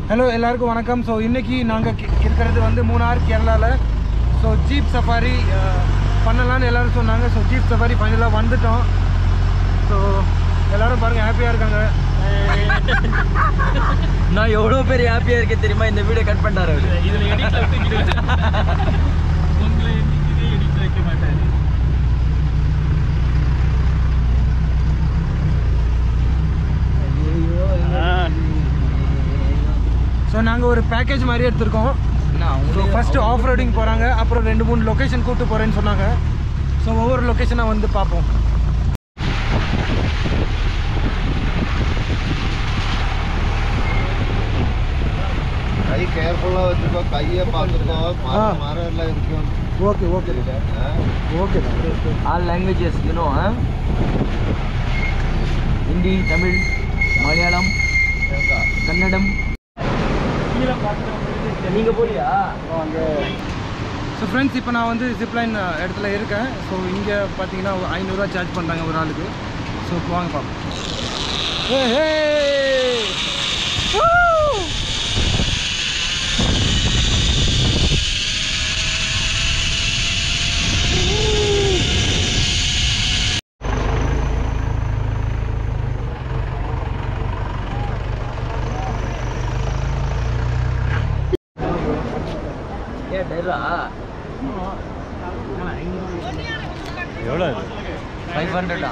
Hello எல்லாருக்கும் வணக்கம். So இன்றைக்கி நாங்கள் இருக்கிறது வந்து மூணார் கேரளாவில். ஸோ ஜீப் சஃபாரி பண்ணலான்னு எல்லோரும் சொன்னாங்க. ஸோ ஜீப் சஃபாரி ஃபைனலாக வந்துட்டோம். ஸோ எல்லோரும் பாருங்கள் ஹாப்பியாக இருக்காங்க. நான் எவ்வளோ பேர் ஹாப்பியாக இருக்கேன் தெரியுமா? இந்த வீடியோ கட் பண்ணுறாரு அவர். இதில் உங்களை எடிட் வைக்க மாட்டார். ஸோ நாங்கள் ஒரு பேக்கேஜ் மாதிரி எடுத்திருக்கோம். ஸோ ஃபஸ்ட்டு ஆஃப் ரோடிங் போகிறாங்க, அப்புறம் 2-3 லொக்கேஷன் கூப்பிட்டு போகிறேன்னு சொன்னாங்க. ஸோ ஒவ்வொரு லொக்கேஷனாக வந்து பார்ப்போம். கை கேர்ஃபுல்லாக வச்சுக்கோ, கையை பார்த்துக்கோ, மரம் எல்லாம் இருக்கும். Okay okay okay all languages you know. Hindi, Tamil, Malayalam, Kannada. நீங்கள் போலியா அங்கே? ஸோ ஃப்ரெண்ட்ஸ், இப்போ நான் வந்து ஜிப்லைன் இடத்துல இருக்கேன். ஸோ இங்கே பார்த்தீங்கன்னா 500 ரூபா சார்ஜ் பண்ணுறாங்க ஒரு ஆளுக்கு. ஸோ வாங்க பார்ப்போம். எவ்வளோ? 500.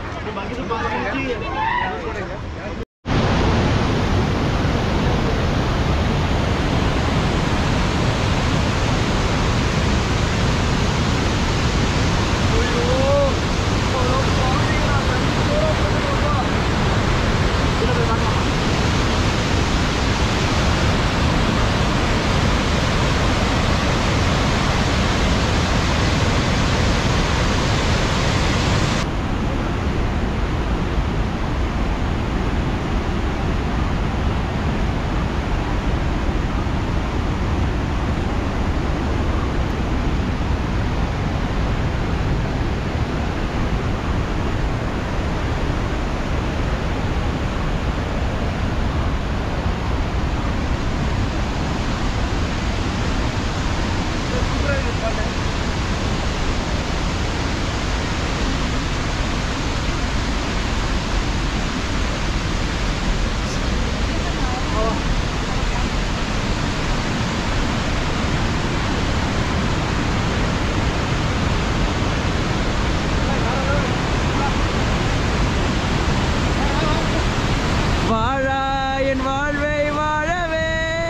என் வாழ்வை வாழவே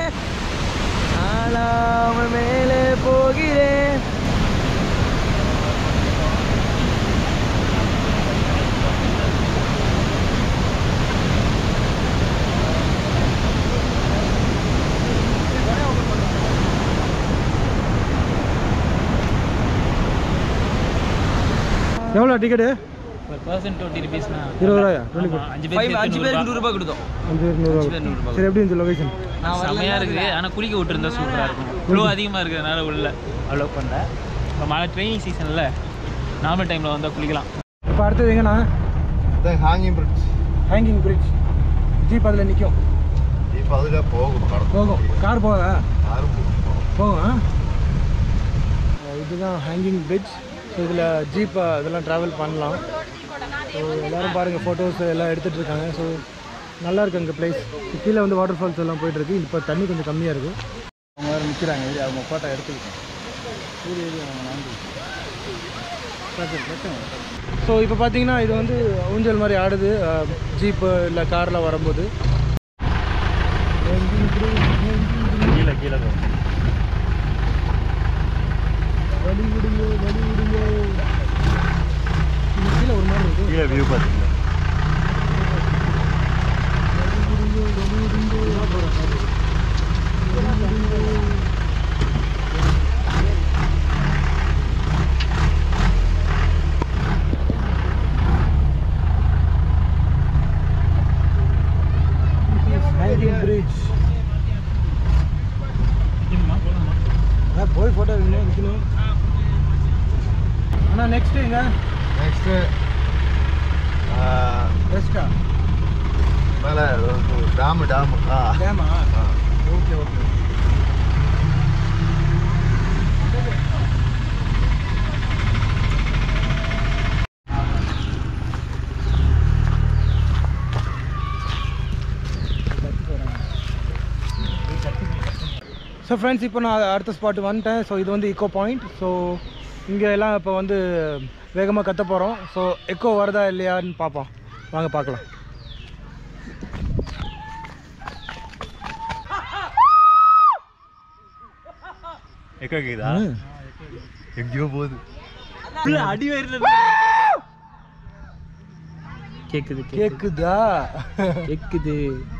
ஆளாமல் மேலே போகிறேன். எவ்வளோ டிக்கெட்டு? Per person 20 rupees. 20 ரூபாயா? 5 பேருக்கு 100 ரூபாய் கொடுத்தோம். 5 ரூபா. சரி, எப்படி இருந்துச்சு லொகேஷன்? செமையா இருக்கு. ஆனால் குளிக்க விட்டுருந்தா சூப்பராக இருக்கும். ஃப்ளோ அதிகமாக இருக்கிறதுனால உள்ள அலோவ் பண்ணல. இப்போ மழை ட்ரெயினிங் சீசனில் நார்மல் டைமில் வந்தால் குளிக்கலாம். இப்போ அடுத்தது எங்கண்ணா? Hanging bridge. Hanging bridge. Jeep அதில் நிற்கும். இப்போ அதில் போகும். கார் போக காரும் போகும். இதுதான் ஹேங்கிங் பிரிட்ஜ். ஸோ இதில் ஜீப் இதெல்லாம் ட்ராவல் பண்ணலாம். ஸோ எல்லோரும் பாருங்கள், ஃபோட்டோஸ் எல்லாம் எடுத்துகிட்டு இருக்காங்க. ஸோ நல்லாயிருக்கு அங்கே பிளேஸ். கீழே வந்து வாட்டர் ஃபால்ஸ் எல்லாம் போயிட்டுருக்கு. இப்போ தண்ணி கொஞ்சம் கம்மியாக இருக்குது. அவங்க வேறு நிற்கிறாங்க. அவங்க ஃபோட்டோ எடுத்துக்கிட்டேன். ஸோ இப்போ பார்த்தீங்கன்னா இது வந்து ஊஞ்சல் மாதிரி ஆடுது ஜீப்பு இல்லை காரில் வரும்போது. கீழே கீழே வழி விடுங்க கீழே ஒரு மாதிரி இருக்குது. கீழே வியூ பார்த்தீங்களா? bridge. போய் போட்டோ எடுக்கணும். அண்ணா நெக்ஸ்ட் எங்க? நெக்ஸ்ட் பெஸ்டா மேலே டேம். டேமா? Okay okay. ஸோ ஃப்ரெண்ட்ஸ், இப்போ நான் அடுத்த ஸ்பாட்டு வந்துட்டேன். ஸோ இது வந்து எக்கோ பாயிண்ட். ஸோ இங்கே எல்லாம் இப்போ வந்து வேகமாக கத்த போகிறோம். ஸோ எக்கோ வருதா இல்லையான்னு பார்ப்போம். வாங்க பார்க்கலாம். எக்கோ கேக்குதா? எங்கேயோ போகுது. அடி வயிறுல கேக்குது கேக்குதா? கேக்குது.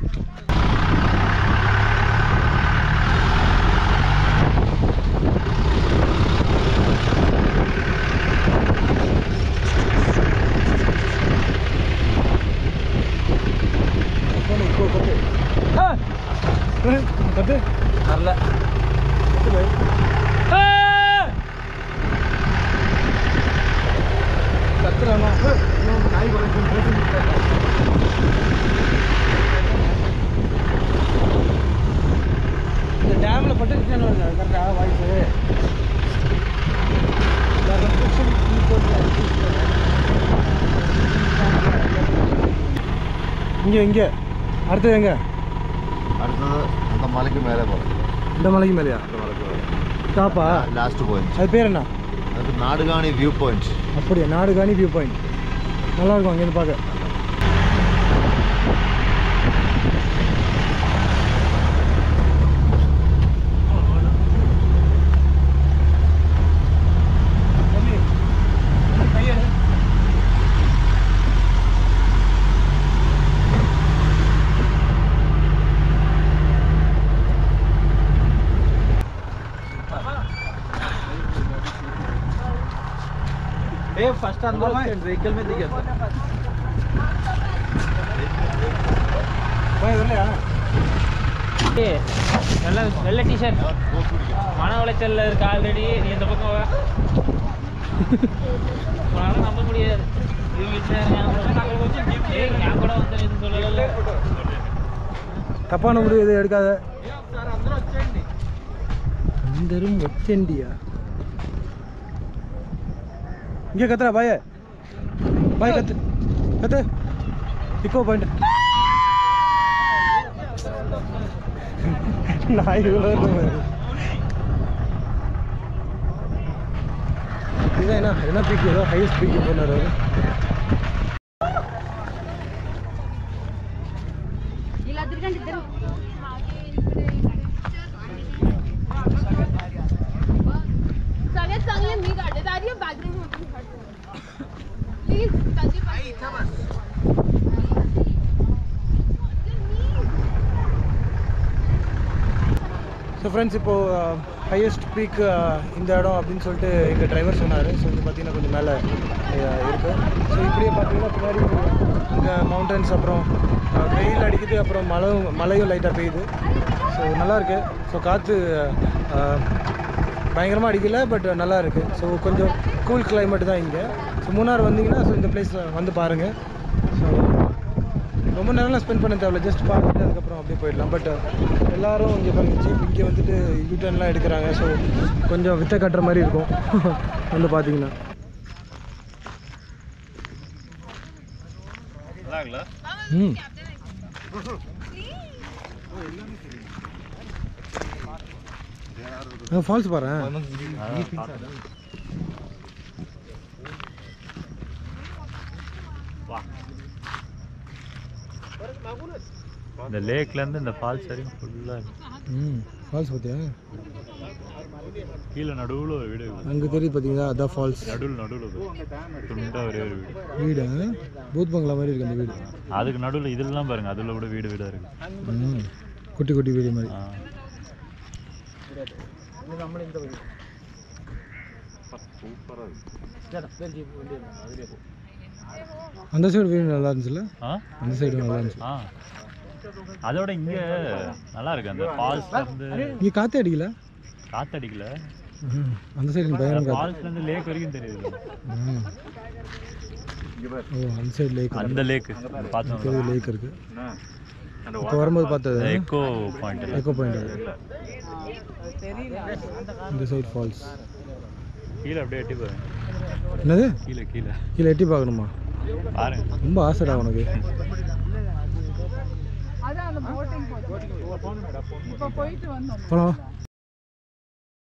கத்து வரல. கத்துறாமா நாய் இந்த டேமில் பட்டு கரெக்டாக வாய்ஸு இங்கே இங்கே அடுத்தது எங்கே? அடுத்தது அந்த மலைக்கு மேலே போகிறோம். இந்த மலைக்கு மேலேயா? அந்த மலைக்கு மேலே டாப்பா? Last point. அது பேர் என்ன? அது நாடுகாணி வியூ பாயிண்ட். அப்படியா? நாடுகாணி வியூ பாயிண்ட் நல்லாயிருக்கும் அங்கேருந்து பார்க்க. फर्स्ट अंदर व्हीकल में दिखे வெள்ளை டிஷர்ட் மன உளைச்சல்ல இருக்கு ஆல்ரெடி. நீ இந்த பக்கம் வா. உன்னால நம்ப முடியாது. என் கூட வந்து எதுவும் சொல்லல. தப்பான முடிவு எதுவும் எடுக்காத. అందరం వచ్చేండియా. இங்கே கத்துறா பாய பாய் கத்து கத்து. இக்கோ பாயிண்ட் நாய் இதான் என்ன பீக்? ஏதோ ஹையஸ்ட் பீக் போனார் அவர். ஸோ ஃப்ரெண்ட்ஸ், இப்போது ஹையஸ்ட் பீக் இந்த இடம் அப்படின்னு சொல்லிட்டு எங்கள் டிரைவர் சொன்னார். ஸோ இது பார்த்திங்கன்னா கொஞ்சம் மேலே இருக்குது. ஸோ இப்படியே பார்த்தீங்கன்னா பின்னாடி அங்கே மவுண்டன்ஸ், அப்புறம் வெயில் அடிக்குது, அப்புறம் மழையும் லைட்டாக பெய்யுது. ஸோ நல்லாயிருக்கு. ஸோ காற்று பயங்கரமாக அடிக்கலை, பட் நல்லா இருக்குது. ஸோ கொஞ்சம் கூல் கிளைமேட் தான் இங்கே. ஸோ மூணார் வந்தீங்கன்னா ஸோ இந்த பிளேஸ் வந்து பாருங்கள். ஸோ ரொம்ப நேரம்லாம் ஸ்பெண்ட் பண்ண தேவையில்ல, ஜஸ்ட் பார்த்துட்டு அதுக்கப்புறம் அப்படியே போயிடலாம். பட் எல்லோரும் இங்கே பாருங்கள், ஜீப் இங்கே வந்துட்டு யூட்டர்ன்லாம் எடுக்கிறாங்க. ஸோ கொஞ்சம் வித்த கட்டுற மாதிரி இருக்கும் வந்து பார்த்தீங்கன்னா. ஃபால்ஸ் பாரு. இந்த லேக்ல இருந்து இந்த ஃபால்ஸ் வரைக்கும் ஃபுல்லா ஃபால்ஸ் பார்த்தியா? கீழே நடுவில் ஒரு வீடு அங்கே தெரியுது பார்த்தீங்களா? அதான் ஃபால்ஸ். நடுவில் துண்டா ஒரே ஒரு வீடு பூத் பங்களா மாதிரி இருக்கு அந்த வீடு. அதுக்கு நடுவில் இதெல்லாம் பாருங்க, அதில் கூட வீடாக இருக்கு. குட்டி குட்டி வீடு மாதிரி. அந்த சைடு வீடு நல்லா இருந்துச்சுல்ல? அந்த சைடு நல்லா இருந்துச்சு. அதோட இங்க நல்லா இருக்கு. அந்த ஃபால்ஸ்ல இருந்து இங்க காத்து அடிக்கல. அந்த சைடு பயங்கர ஃபால்ஸ்ல இருந்து லேக் வரைக்கும் தெரியுது. ஓ, அந்த சைடு லேக். அந்த லேக் பாத்தோம். லேக் இருக்கு. இப்போ வரும்போது பார்த்தது எக்கோ பாயிண்ட். எக்கோ பாயிண்ட் இந்த சைட் ஃபால்ஸ். கீழே அப்படியே எட்டி பாருங்க. என்னது கீழே கீழே கீழே எட்டி பார்க்கணுமா? பாருங்க. ரொம்ப ஆசைடா உனக்கு. போகலாம்.